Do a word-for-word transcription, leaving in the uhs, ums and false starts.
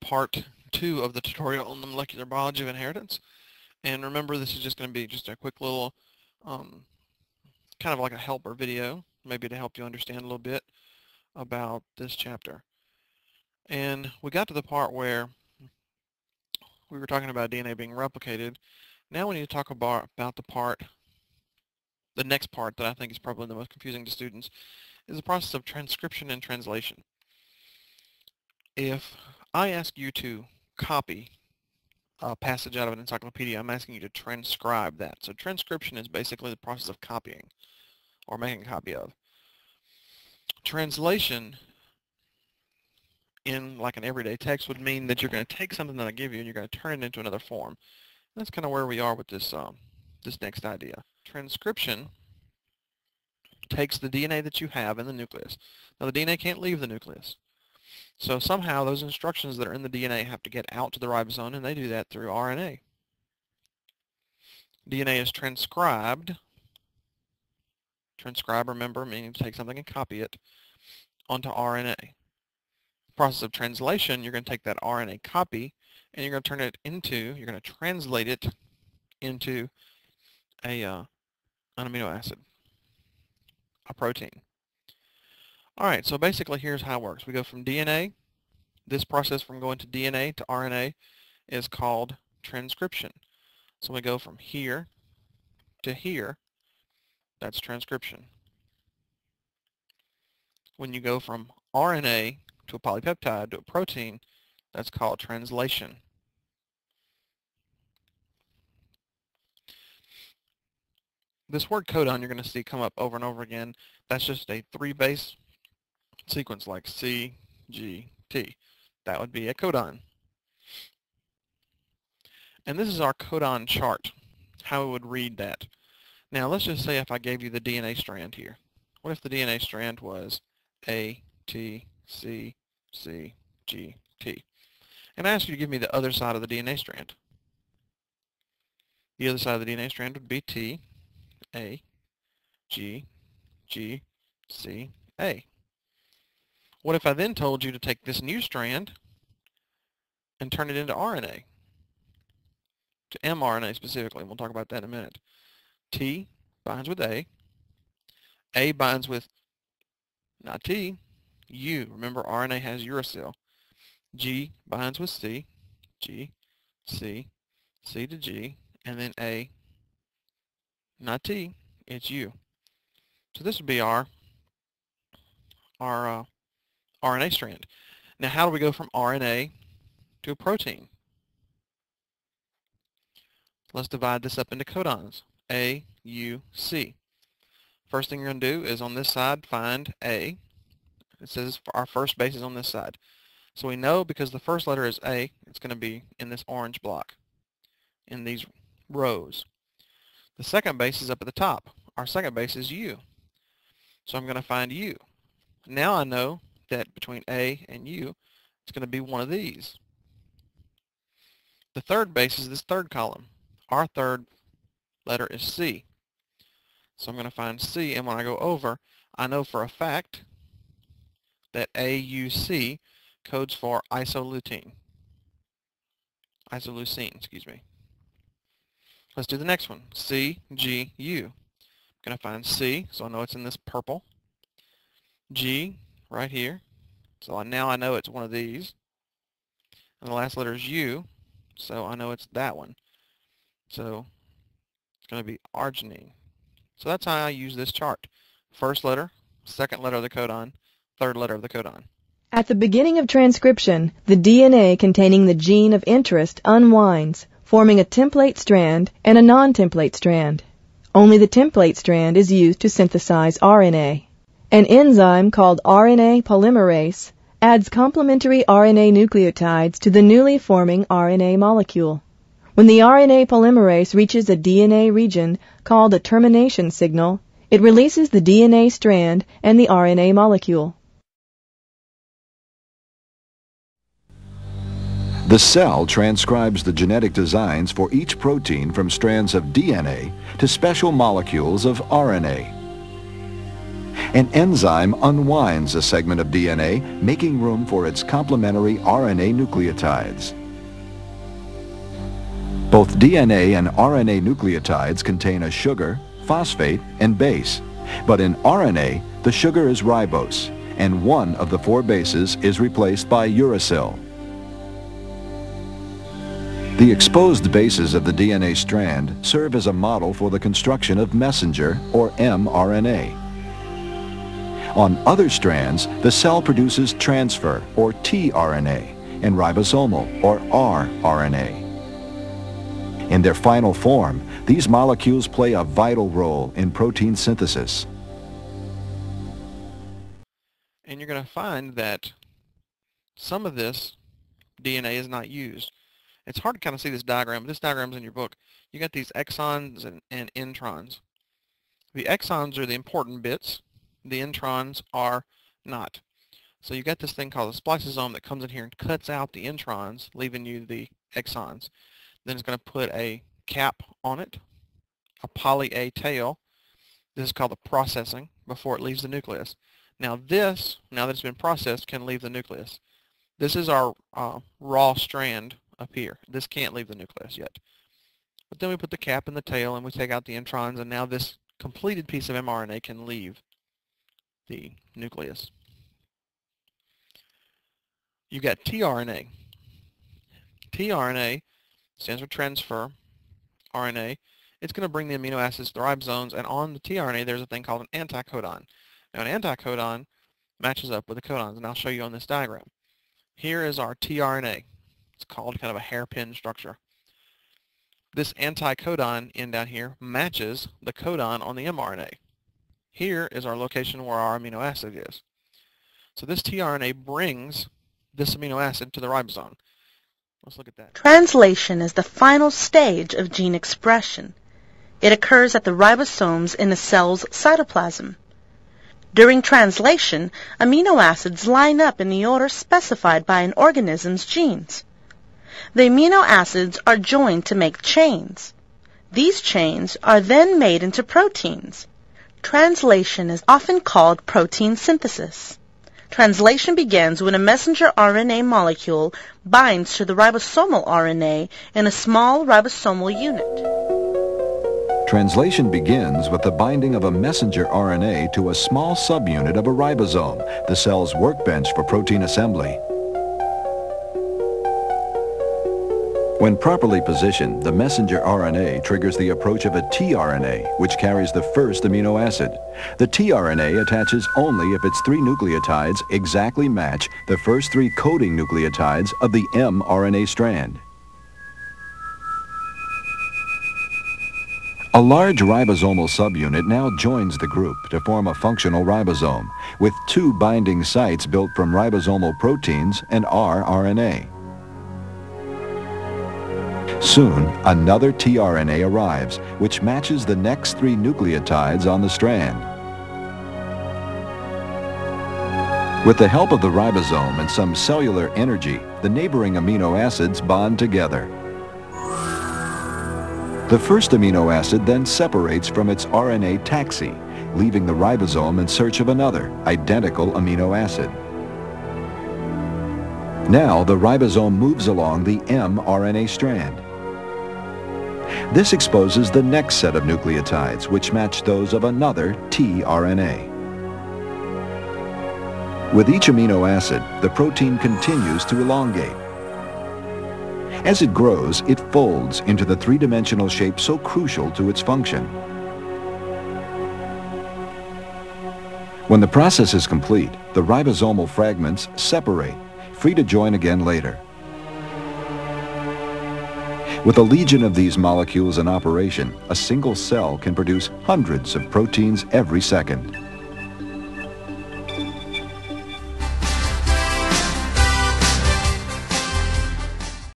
part two of the tutorial on the molecular biology of inheritance. And remember, this is just going to be just a quick little, um, kind of like a helper video, maybe to help you understand a little bit about this chapter. And we got to the part where we were talking about D N A being replicated. Now we need to talk about, about the part, the next part that I think is probably the most confusing to students, is the process of transcription and translation. If I ask you to copy a passage out of an encyclopedia, I'm asking you to transcribe that. So transcription is basically the process of copying or making a copy of. Translation in like an everyday text would mean that you're going to take something that I give you and you're going to turn it into another form. And that's kind of where we are with this, um, this next idea. Transcription takes the D N A that you have in the nucleus. Now the D N A can't leave the nucleus. So somehow those instructions that are in the D N A have to get out to the ribosome, and they do that through R N A. D N A is transcribed. Transcribe, remember, meaning to take something and copy it onto R N A. The process of translation, you're going to take that R N A copy and you're going to turn it into, you're going to translate it into a, uh, an amino acid, a protein. All right, so basically here's how it works. We go from D N A. This process from going to D N A to R N A is called transcription. So we go from here to here. That's transcription. When you go from R N A to a polypeptide to a protein, that's called translation. This word codon you're going to see come up over and over again. That's just a three-base sequence like C, G, T. That would be a codon. And this is our codon chart, how we would read that. Now let's just say if I gave you the D N A strand here. What if the D N A strand was A, T, C, C, G, T? And I asked you to give me the other side of the D N A strand. The other side of the D N A strand would be T, A, G, G, C, A. What if I then told you to take this new strand and turn it into R N A? To mRNA specifically, and we'll talk about that in a minute. T binds with A. A binds with, not T, U. Remember, R N A has uracil. G binds with C. G, C, C to G, and then A, not T, it's U. So this would be our, our uh, R N A strand. Now how do we go from R N A to a protein? Let's divide this up into codons. A, U, C. First thing you're going to do is on this side find A. It says our first base is on this side. So we know because the first letter is A, it's going to be in this orange block, in these rows. The second base is up at the top. Our second base is U. So I'm going to find U. Now I know that between A and U, it's going to be one of these. The third base is this third column. Our third letter is C. So I'm going to find C, and when I go over, I know for a fact that A U C codes for isoleucine. Isoleucine, excuse me. Let's do the next one. C, G, U. I'm going to find C, so I know it's in this purple. G, right here. So now I know it's one of these. And the last letter is U, so I know it's that one. So it's going to be arginine. So that's how I use this chart. First letter, second letter of the codon, third letter of the codon. At the beginning of transcription, the D N A containing the gene of interest unwinds, forming a template strand and a non-template strand. Only the template strand is used to synthesize R N A. An enzyme called R N A polymerase adds complementary R N A nucleotides to the newly forming R N A molecule. When the R N A polymerase reaches a D N A region called a termination signal, it releases the D N A strand and the R N A molecule. The cell transcribes the genetic designs for each protein from strands of D N A to special molecules of R N A. An enzyme unwinds a segment of D N A, making room for its complementary R N A nucleotides. Both D N A and R N A nucleotides contain a sugar, phosphate, and base. But in R N A, the sugar is ribose, and one of the four bases is replaced by uracil. The exposed bases of the D N A strand serve as a model for the construction of messenger, or mRNA. On other strands, the cell produces transfer, or tRNA, and ribosomal, or rRNA. In their final form, these molecules play a vital role in protein synthesis. And you're going to find that some of this D N A is not used. It's hard to kind of see this diagram, but this diagram's in your book. You got these exons and, and introns. The exons are the important bits. The introns are not. So you got this thing called a spliceosome that comes in here and cuts out the introns, leaving you the exons. Then it's going to put a cap on it, a poly A tail. This is called the processing before it leaves the nucleus. Now this, now that it's been processed, can leave the nucleus. This is our uh, raw strand up here. This can't leave the nucleus yet. But then we put the cap in the tail and we take out the introns, and now this completed piece of mRNA can leave the nucleus. You got tRNA. tRNA stands for transfer R N A. It's going to bring the amino acids to the ribosomes, and on the tRNA there's a thing called an anticodon. Now an anticodon matches up with the codons, and I'll show you on this diagram. Here is our tRNA. It's called kind of a hairpin structure. This anticodon in down here matches the codon on the mRNA. Here is our location where our amino acid is. So this tRNA brings this amino acid to the ribosome. Let's look at that. Translation is the final stage of gene expression. It occurs at the ribosomes in a cell's cytoplasm. During translation, amino acids line up in the order specified by an organism's genes. The amino acids are joined to make chains. These chains are then made into proteins. Translation is often called protein synthesis. Translation begins when a messenger R N A molecule binds to the ribosomal R N A in a small ribosomal unit. Translation begins with the binding of a messenger R N A to a small subunit of a ribosome, the cell's workbench for protein assembly. When properly positioned, the messenger R N A triggers the approach of a tRNA, which carries the first amino acid. The tRNA attaches only if its three nucleotides exactly match the first three coding nucleotides of the mRNA strand. A large ribosomal subunit now joins the group to form a functional ribosome, with two binding sites built from ribosomal proteins and rRNA. Soon, another tRNA arrives, which matches the next three nucleotides on the strand. With the help of the ribosome and some cellular energy, the neighboring amino acids bond together. The first amino acid then separates from its R N A taxi, leaving the ribosome in search of another, identical amino acid. Now the ribosome moves along the mRNA strand. This exposes the next set of nucleotides, which match those of another tRNA. With each amino acid, the protein continues to elongate. As it grows, it folds into the three-dimensional shape so crucial to its function. When the process is complete, the ribosomal fragments separate, free to join again later. With a legion of these molecules in operation, a single cell can produce hundreds of proteins every second.